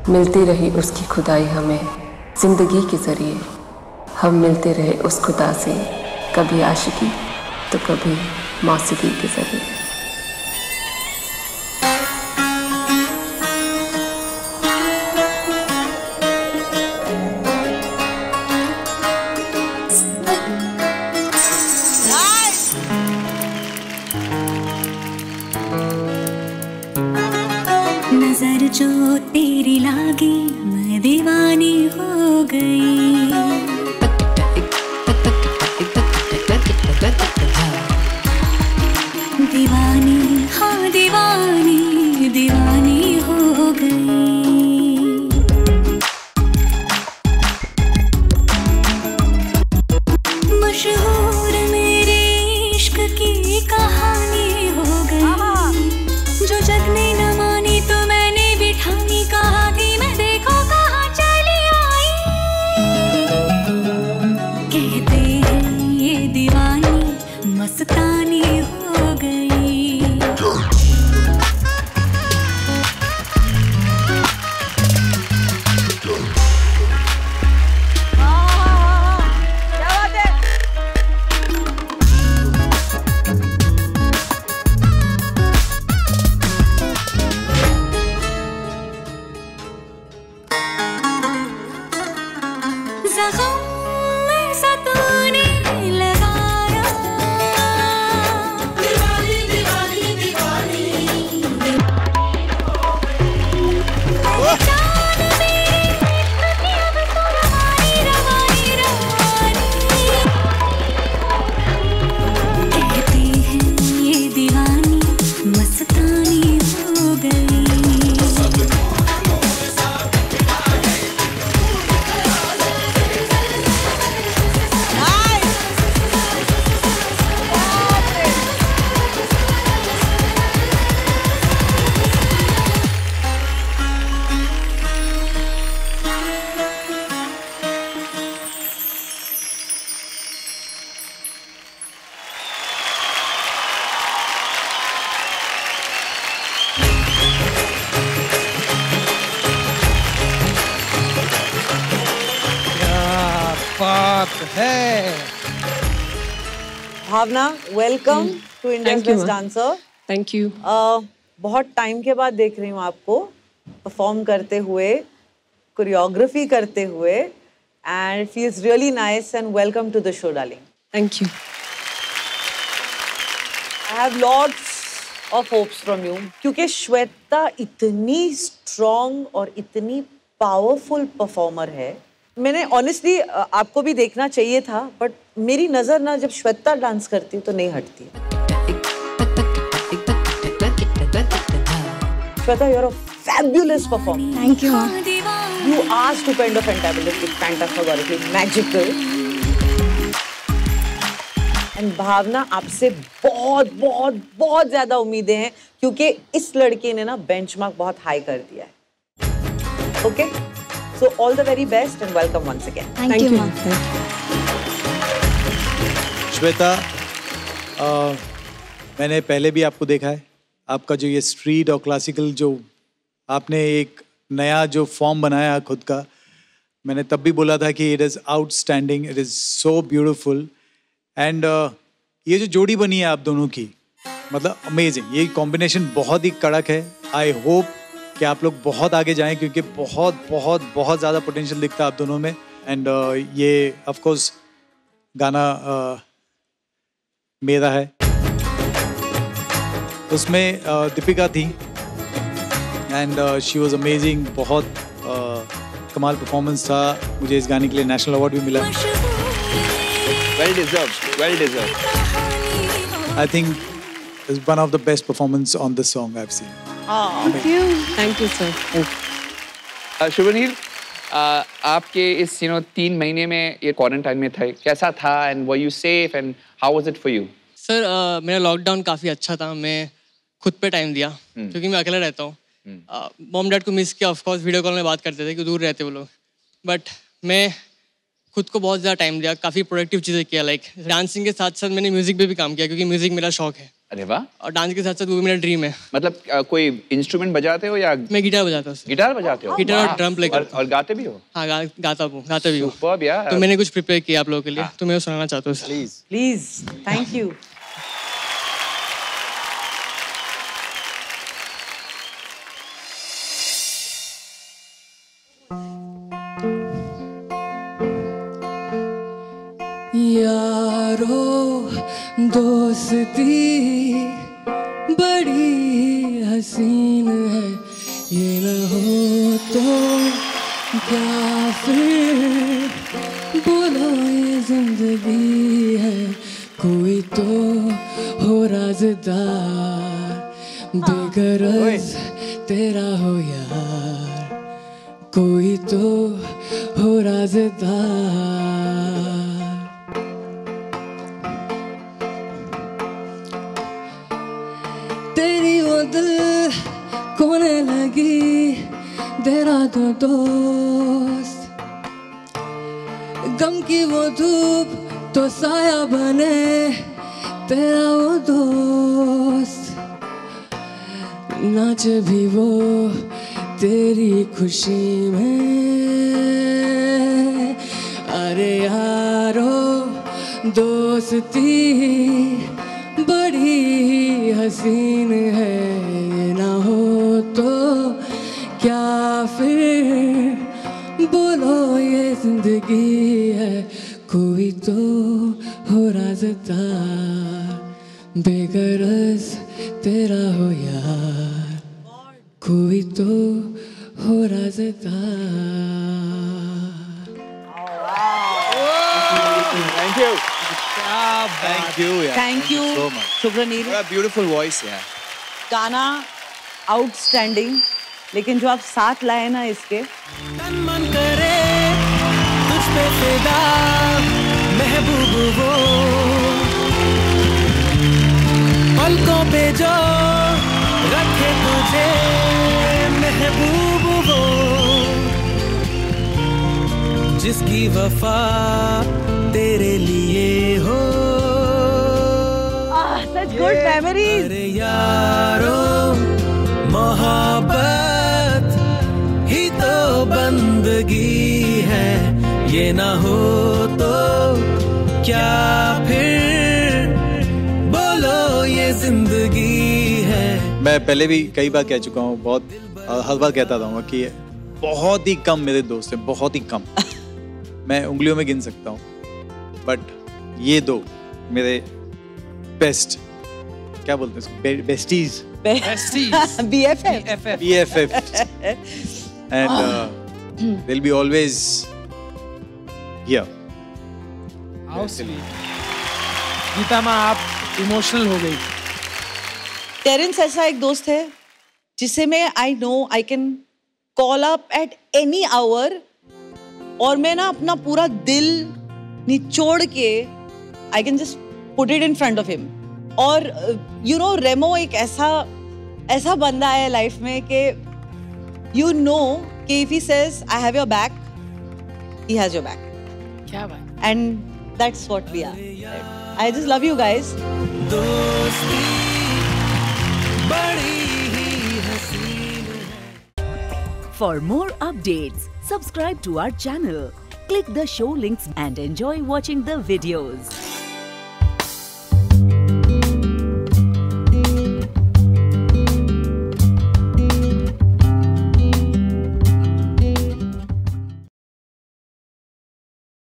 मिलती रही उसकी खुदाई हमें जिंदगी के जरिए। हम मिलते रहे उस खुदा से, कभी आशिकी तो कभी मौसीकी के जरिए। नजर जो तेरी लागी मैं दीवानी हो गई। दीवानी हाँ दीवानी दीवानी हो गई। मशहूर मेरे इश्क की कहानी हो गई। जो जग ने न मानी तो मैंने भी ठानी, कहा कि मैं देखो कहाँ चली आई। कहते हैं ये दीवानी मस्तानी हो गई। Bhavna, welcome to India's best dancer. Thank you. बहुत टाइम के बाद देख रही हूँ आपको परफॉर्म करते हुए, कोरियोग्राफी करते हुए, and it feels really nice and welcome to the show darling. Thank you. I have lots of hopes from you, क्योंकि श्वेता इतनी स्ट्रॉन्ग और इतनी पावरफुल परफॉर्मर है। मैंने ऑनेस्टली आपको भी देखना चाहिए था, बट मेरी नजर ना जब श्वेता डांस करती है तो नहीं हटती। Shweta, you are a fabulous performer. Thank you. You are stupendo, fantastic, phantasmagorical, magical. And Bhavna, आपसे बहुत बहुत बहुत ज्यादा उम्मीदें हैं, क्योंकि इस लड़के ने ना बेंचमार्क बहुत हाई कर दिया है। Okay, so all the very best and welcome once again. Thank you ma'am. Shweta, मैंने पहले भी आपको देखा है। आपका जो ये स्ट्रीट और क्लासिकल जो आपने एक नया जो फॉर्म बनाया खुद का, मैंने तब भी बोला था कि it is outstanding, it is so beautiful. And ये जो जोड़ी बनी है आप दोनों की, मतलब अमेजिंग। ये कॉम्बिनेशन बहुत ही कड़क है। आई होप कि आप लोग बहुत आगे जाएं, क्योंकि बहुत बहुत बहुत ज़्यादा पोटेंशियल दिखता है आप दोनों में। एंड ये ऑफ कोर्स गाना मेरा है, उसमें दीपिका थी एंड शी वॉज अमेजिंग। बहुत कमाल परफॉर्मेंस था। मुझे इस गाने के लिए नेशनल अवार्ड भी मिला। Well deserved, well deserved. I think it's one of the best performance on this song I have seen. Thank you sir. Shubhneel, आपके इस 3 महीने में ये क्वारंटाइन में थे, कैसा था and were you safe and how was it for you? Sir मेरा लॉकडाउन काफ़ी अच्छा था। मैं खुद पे टाइम दिया, क्योंकि मैं अकेला रहता हूँ। मॉम डैड को मिस किया, ऑफ कोर्स वीडियो कॉल में बात करते थे कि दूर रहते वो लोग, बट मैं खुद को बहुत ज़्यादा टाइम दिया, काफ़ी प्रोडक्टिव चीज़ें किया। लाइक डांसिंग के साथ साथ मैंने म्यूज़िक पे भी काम किया, क्योंकि म्यूज़िक मेरा शौक है। अरे वाह। और डांस के साथ साथ वो भी मेरा ड्रीम है। मतलब कोई इंस्ट्रूमेंट बजाते हो या? मैं गिटार बजाता हूँ। गिटार बजाते हो? गिटार और ड्रम प्ले करता हूँ। और गाते भी हो? हाँ गाता भी हूँ। Superb यार। तो मैंने कुछ प्रिपेयर किया आप लोगों के लिए, तो मैं वो सुनाना चाहता हूँ। Please, thank you. यारो दोस्ती बड़ी हसीन है, ये न हो तो क्या फिर बोलो ये जिंदगी है, कोई तो हो राज़दार, बेगरज तेरा हो यार, कोई तो हो राज़दार। तेरी वो दिल कोने लगी तेरा तो दोस्त, गम की वो धूप तो साया बने तेरा वो दोस्त, नाच भी वो तेरी खुशी में, अरे यारो दोस्ती बड़ी हसीन है, ये ना हो तो क्या फिर बोलो ये जिंदगी है, कोई तो हो राज़दार, बेगरज तेरा हो यार, कोई तो हो राज़दार। Thank you. Thank you यार। Thank you so much. Shubhranil. What a beautiful voice यार। गाना आउटस्टैंडिंग, लेकिन जो आप साथ लाए ना इसके, तन मन करे तुझ पे फिदा महबूब वो, पलकों पे जो रखे तुझे महबूब वो, जिसकी वफा तेरे लिए हो, सच गुड मेमोरीज। अरे यारो मोहब्बत ही तो बंदगी है, ये ना हो तो क्या फिर बोलो ये जिंदगी है। मैं पहले भी कई बार कह चुका हूँ, बहुत हर बार कहता था कि बहुत ही कम मेरे दोस्त हैं, बहुत ही कम। मैं उंगलियों में गिन सकता हूँ, बट ये दो मेरे बेस्ट, क्या बोलते हैं इसको, besties, BFF, and they'll be always here. How sweet. Gita माँ आप इमोशनल हो गई। टेरेंस ऐसा एक दोस्त है जिसे मैं I know I can call up at any hour, और मैं ना अपना पूरा दिल निचोड़ के I can just put it in front of him. और यू नो रेमो एक ऐसा बंदा है लाइफ में कि यू नो कि if he says I have your back, he has your back. क्या बात। And that's what we are. I just love you guys. दोस्ती बड़ी ही हसीन है। For more updates, subscribe to our channel, click the show links and enjoy watching the videos.